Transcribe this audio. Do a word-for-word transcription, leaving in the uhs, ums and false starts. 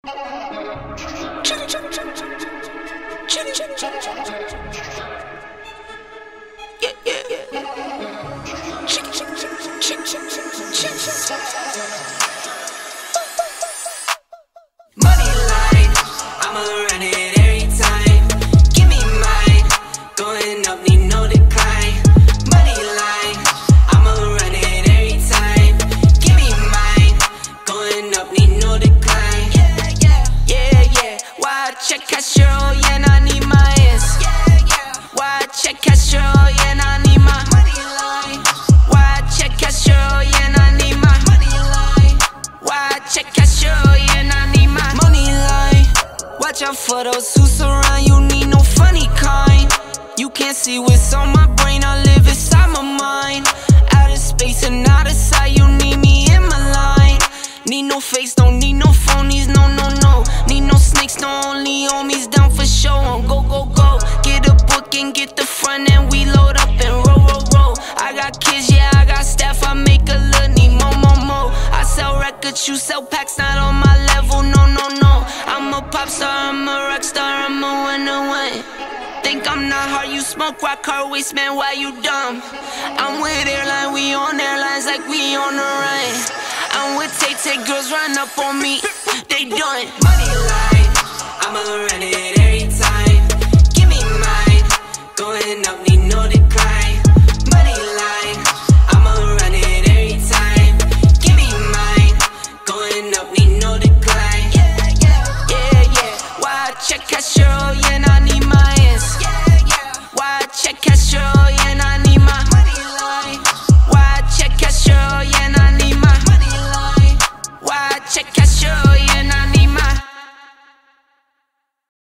Money line, I'ma run it every time. Give me mine, going up, need no decline. Money line, I'ma run it every time. Give me mine, going up, need no decline. Yeah, yeah, yeah, yeah. Why check Castro, yeah, I need my ass. Yeah, yeah. Why check Castro, yeah, I need my money line. Why check Castro, yeah, I need my money line. Why check Castro, yeah, I need my money line. Watch out for those who surround you, need no funny kind. You can't see what's on my brain, I live inside my mind. Out of space and out of sight, you need me in my line. Need no face, don't need no phonies, no, no, no. Need no snakes, no only homies, down for show. On go, go, go, get a book and get the front end, we load up and roll, roll, roll. I got kids, yeah, I got staff, I make a little need more, more, more. I sell records, you sell packs, not on my level, no, no, no. I'm a pop star, I'm a rock star, I'm a winner, win. Think I'm not hard, you smoke rock hard waste, man, why you dumb? I'm with airline, we on airlines like we on the run. I'm with Tay Tay, girls run up on me, they done. Money line, I'ma run it every time. Give me mine, going up, need no decline. Money line, I'ma run it every time. Give me mine, going up, need no decline. Yeah, yeah, yeah, yeah. Why check Castro?